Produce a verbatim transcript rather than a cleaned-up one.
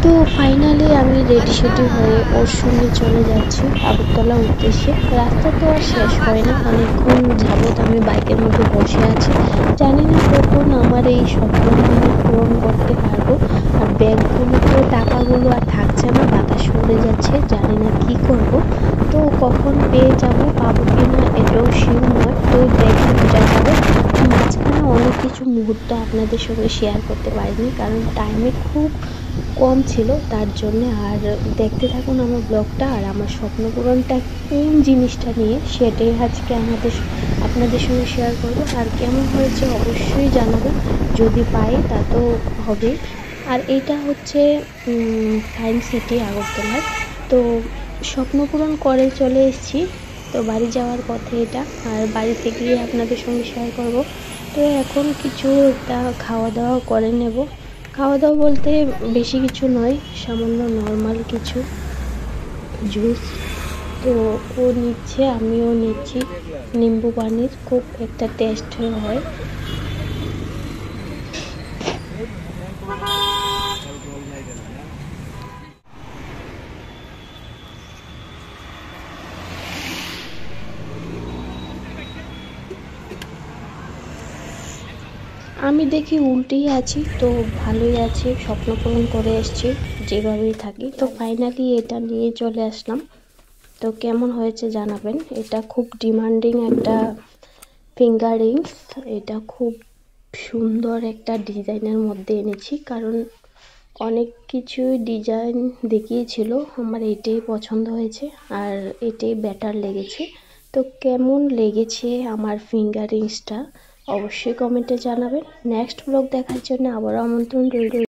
তো ফাইনালি আমি রেডি সেডি হয়ে ওর সঙ্গে চলে যাচ্ছি আগরতলা উদ্দেশ্যে। রাস্তা তো আর শেষ হয় না, অনেকক্ষণ যাবৎ আমি বাইকের মধ্যে বসে আছি। জানি না কখন আমার এই স্বপ্নগুলো আমি পূরণ করতে পারবো। আর ব্যাগগুলো তো টাকাগুলো আর থাকছে না, বাতাস উড়ে যাচ্ছে, জানি না কি করব। তো কখন পেয়ে যাব পাবো কি না এটাও শিওর নয়, তো দেখে বোঝা যাবে। মাঝখানে অনেক কিছু মুহূর্ত আপনাদের সঙ্গে শেয়ার করতে পারিনি, কারণ টাইমে খুব কম ছিল তার জন্যে। আর দেখতে থাকুন আমার ব্লগটা, আর আমার স্বপ্ন পূরণটা কোন জিনিসটা নিয়ে সেটাই আজকে আমাদের আপনাদের সঙ্গে শেয়ার করব। আর কেমন হয়েছে অবশ্যই জানাবেন, যদি পাই তা তো হবে। আর এটা হচ্ছে সায়েন্স সিটি আগরতলার। তো স্বপ্ন পূরণ করে চলে এসেছি, তো বাড়ি যাওয়ার পথে এটা, আর বাড়িতে গিয়ে আপনাদের সঙ্গে শেয়ার করব। তো এখন কিছু একটা খাওয়া দাওয়া করে নেব। খাওয়া দাওয়া বলতে বেশি কিছু নয়, সামান্য নর্মাল কিছু জুস। তো ও নিচ্ছে, আমিও নিচ্ছি। নিম্বু পানির খুব একটা টেস্ট হয়। আমি দেখি উল্টেই আছি, তো ভালোই আছি, স্বপ্ন পূরণ করে এসছি যেভাবেই থাকি। তো ফাইনালি এটা নিয়ে চলে আসলাম। তো কেমন হয়েছে জানাবেন। এটা খুব ডিমান্ডিং একটা ফিঙ্গার রিংস। এটা খুব সুন্দর একটা ডিজাইনের মধ্যে এনেছি, কারণ অনেক কিছুই ডিজাইন দেখিয়েছিল, আমার এটাই পছন্দ হয়েছে আর এটাই বেটার লেগেছে। তো কেমন লেগেছে আমার ফিঙ্গার রিংসটা অবশ্যই কমেন্টে জানাবেন। নেক্সট ব্লগ দেখার জন্য আবারও আমন্ত্রণ রইল।